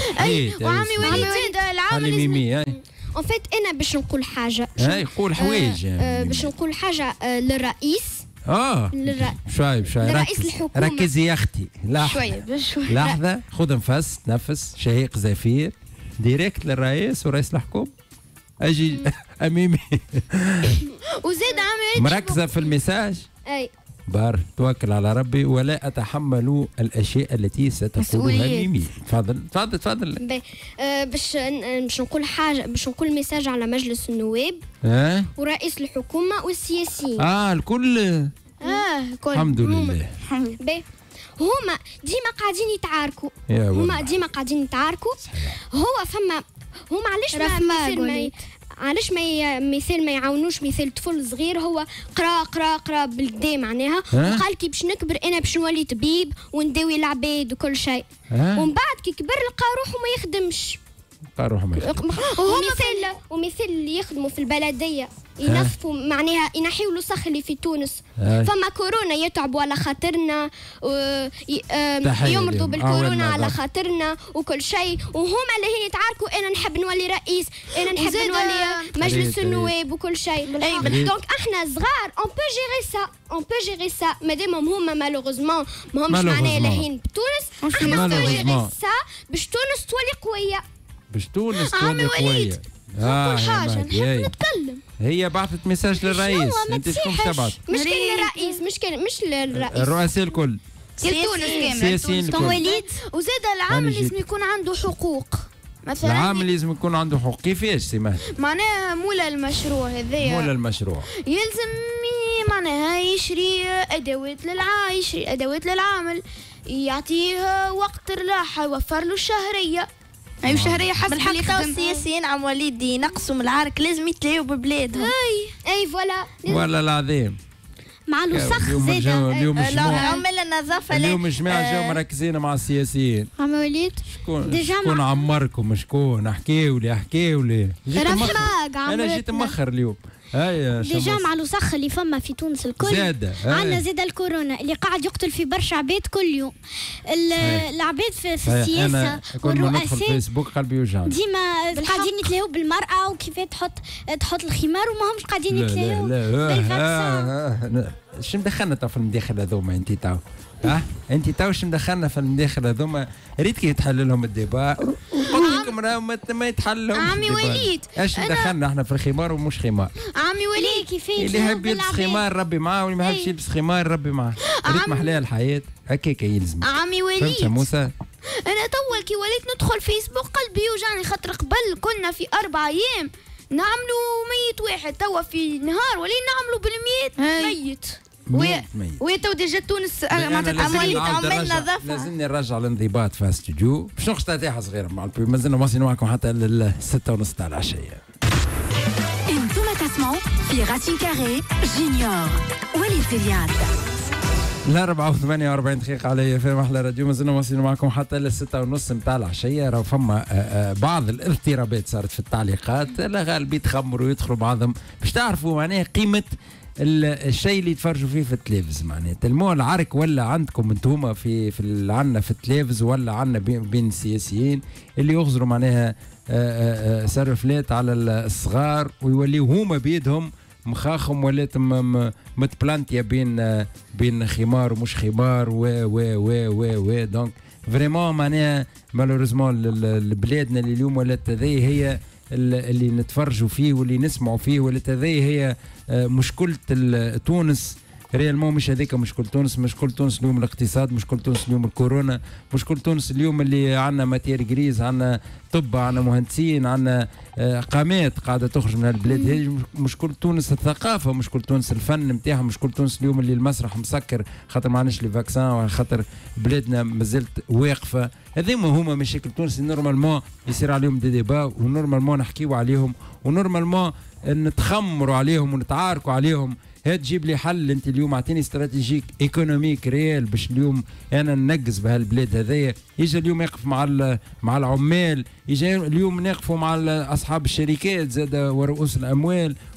اي وعمي وليد زاد العام ميمي. ان فيت انا باش نقول حاجه. قول حوايج. باش نقول حاجه للرئيس. شوي لرئيس الحكومه. ركزي يا اختي. شويه بشويه. لحظه خذ نفس تنفس شهيق زفير ديريكت للرئيس ورئيس الحكومه. اجي اميمي. وزاد عمي مركزه في الميساج. اي بار توكل على ربي ولا أتحمل الأشياء التي ستقولها ميمي. تفضل. باش نقول حاجة، باش نقول ميساج على مجلس النواب ورئيس الحكومة والسياسيين. الكل. الحمد لله. هما ديما قاعدين يتعاركوا. هما هو فما هما علاش مثال ما يعاونوش مثال طفل صغير هو قرا بالكدا معناها وقال كي باش نكبر انا باش نولي طبيب ونداوي العباد وكل شيء. ومن بعد كي كبر لقى روحه ما يخدمش. ومثال اللي يخدموا في البلديه ينظفوا معناها ينحيوا الوسخ اللي في تونس. فما كورونا يتعبوا على خاطرنا يمرضوا بالكورونا على خاطرنا وكل شيء وهما اللي هي يتعاركوا. انا نحب نولي رئيس، انا نحب نولي مجلس النواب وكل شيء. دونك احنا صغار اون بو جيري سا مادام هما مالوغوزمون ماهمش معناها لاهين بتونس. احنا بو جيري سا باش تونس تولي قويه. عمي وليد نقول حاجة نحب نتكلم. هي بعثت ميساج للرئيس. انت شكون تبعت؟ مش للرئيس مش للرئيس الرؤساء الكل تونس السياسيين الكل. وليد وزاد العامل لازم يكون عنده حقوق. مثلا العامل لازم يكون عنده حقوق. كيفاش سي مهدي؟ معناها مولا المشروع هذايا مولا المشروع يلزم معناها يشري ادوات للعامل يعطيه وقت الراحة يوفر له الشهرية. ايوه شهريه حسب اللي يخدم. السياسيين عم وليد ينقصوا من العرك لازم يتلاقوا ببلادهم. اي فوالا ولا العظيم مع الوسخ زاد. اليوم عمل النظافه اليوم الجماعه جاو مركزين مع السياسيين. عم وليد شكون عمركم شكون احكيوا لي انا جيت مأخر اليوم. ديجا مع الوسخ اللي فما في تونس الكل عندنا زاد الكورونا اللي قاعد يقتل في برشا عباد كل يوم. العباد في السياسه والرؤساء فيسبوك قلبي يوجعني ديما قاعدين يتلاهوا بالمراه وكيف تحط الخمار وما همش قاعدين يتلاهوا بالفاكسان. شو مدخلنا في المداخل هذوما انت تاو؟ انت تاو شو مدخلنا في المداخل هذوما؟ ريت كي يتحل لهم الديبا قلت لكم ما يتحل لهم. عمي وليد ايش دخلنا احنا في الخمار ومش خمار؟ عمي وليد كيفاش اللي يحب يلبس خمار ربي معاه واللي ما يحبش يلبس خمار ربي معاه. ريت محلاها الحياه هكاك يلزم. عمي وليد فهمت يا موسى؟ انا توا كي وليت ندخل فيسبوك قلبي يوجعني خاطر قبل كنا في 4 أيام نعملوا 100 واحد توا في نهار ولين نعملوا بال100 ميت. ويا ديجا تونس عملنا نظافه. لازمني نرجع الانضباط في الاستوديو باش نخش تاتيحه صغيره مع البي. مازلنا واصلين معكم حتى ل6:30 تاع العشيه. انتم تسمعوا في غاسين كاري جونيور وليد زياد. 4:48 دقيقة على في محلى راديو. مازلنا واصلين معكم حتى ل6:30 نتاع العشية. راهو فما بعض الاضطرابات صارت في التعليقات. لا غالب يتخمروا ويدخلوا بعضهم باش تعرفوا معناها قيمة الشيء اللي يتفرجوا فيه في التلفز. معناها تلموا العرك ولا عندكم انتوما في عنا في التلفز ولا عنا بين السياسيين اللي يغزروا معناها سرفلات على الصغار ويوليوا هما بيدهم مخاخهم ولات متبلانتيا بين خمار ومش خمار و دونك فريمون معناها مالوريزمون بلادنا اللي اليوم ولات هي اللي نتفرجوا فيه واللي نسمعوا فيه ولات هي مشكلة تونس. ريالمون مش هذيك مشكل تونس. مشكل تونس اليوم الاقتصاد، مشكل تونس اليوم الكورونا، مشكل تونس اليوم اللي عندنا ماتير جريز، عندنا طب، عندنا مهندسين، عندنا قامات قاعده تخرج من البلاد هذه. مشكل تونس الثقافه، مشكل تونس الفن نتاعها، مشكل تونس اليوم اللي المسرح مسكر خاطر ما عندناش لي فاكسان خاطر بلادنا مازالت واقفه. هذوما هما مشاكل تونس نورمالمون يصير عليهم دي ديبا ونورمالمون نحكيو عليهم ونورمالمون نتخمروا عليهم ونتعاركوا عليهم. هاد تجيب لي حل. انت اليوم اعطيني استراتيجيك ايكونوميك ريال باش اليوم انا ننقز بهالبلاد هذايا. يجي اليوم يقف مع العمال، يجي اليوم نقفوا مع اصحاب الشركات زاد ورؤوس الاموال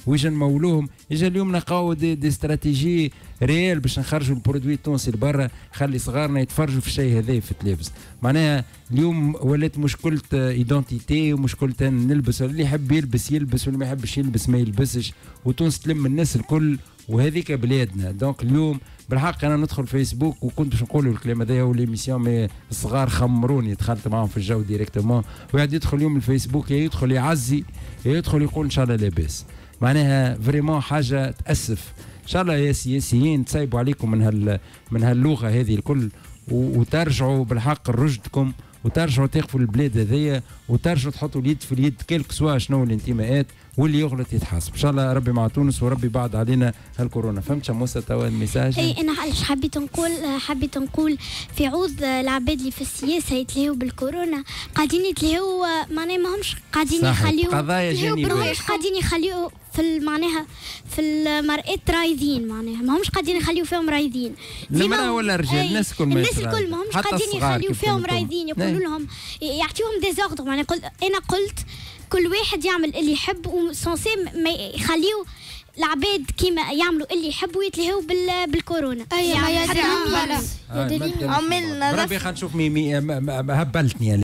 ويجا نمولوهم. اجا اليوم نلقاو دي استراتيجي ريال باش نخرجوا البرودوي التونسي لبرا، خلي صغارنا يتفرجوا في الشيء هذا في التلفز. معناها اليوم ولات مشكلة ايدونتيتي ومشكلة نلبس، اللي يحب يلبس يلبس واللي ما يحبش يلبس ما يلبسش، وتونس تلم الناس الكل وهذيك بلادنا. دونك اليوم بالحق انا ندخل فيسبوك وكنت باش نقول الكلام هذايا وليميسيون، مي الصغار خمروني دخلت معاهم في الجو ديريكتومون، وقاعد يدخل اليوم الفيسبوك يا يدخل يعزي يا يدخل يقول ان شاء الله لاباس. معناها فريمون حاجه تاسف. ان شاء الله يا سياسيين تصيبوا عليكم من هاللغه هذه الكل، وترجعوا بالحق لرشدكم، وترجعوا تقفوا البلاد هذيا، وترجعوا تحطوا اليد في اليد كيلك سوا شنو الانتماءات، واللي يغلط يتحاسب. ان شاء الله ربي مع تونس وربي بعد علينا هالكورونا. فهمت شموسه توا الميساج؟ اي انا علاش حبيت نقول في عوض العباد اللي في السياسه يتلهوا بالكورونا قاعدين يتلهوا، معناها ماهمش قاعدين يخليوا قضايا جانبيه، ماهمش قاعدين يخليوا في معناها في المرئات رايدين، معناها ماهمش قاعدين يخليوا فيهم رايدين. المرأة ولا الرجال، الناس الكل ماهمش قاعدين يخليوا فيهم رايدين، يقولوا لهم يعطيوهم ديزوردر. معناها انا قلت كل واحد يعمل اللي يحب، وسونسي ما يخليوا العباد كيما يعملوا اللي يحبوا يتلهوا بالكورونا. اي يعني عملنا بربي خلينا نشوف هبلتني